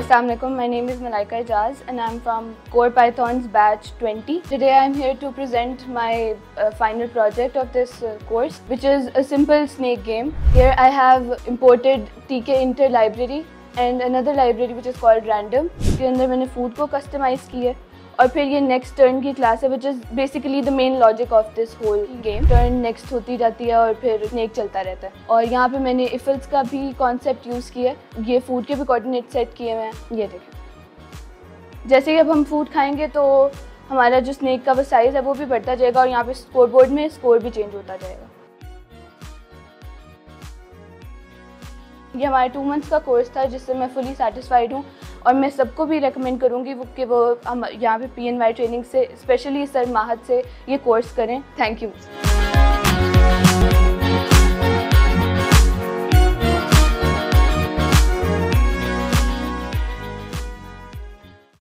Assalamualaikum, my name is Malaika Ijaz and I'm from Core Python's batch 20. Today I'm here to present my final project of this course, which is a simple snake game. Here I have imported TK Inter library and another library which is called Random. इसके अंदर मैंने food को customize की है और फिर ये next turn की class है, which is basically the main logic of this whole game. Turn next होती जाती है और फिर snake चलता रहता है. और यहाँ पे मैंने if else का भी concept use किया है. ये food के भी coordinate set किए हैं. ये देखें. जैसे ही अब हम food खाएंगे तो हमारा जो snake का वो size है वो भी बढ़ता जाएगा और यहाँ पे scoreboard में score भी change होता जाएगा. ये हमारे 2 months का कोर्स था जिससे मैं फुली सेटिस्फाइड हूँ और मैं सबको भी रेकमेंड करूँगी कि वो हम यहाँ पे PNY ट्रेनिंग से स्पेशली सर माहद से ये कोर्स करें. Thank you.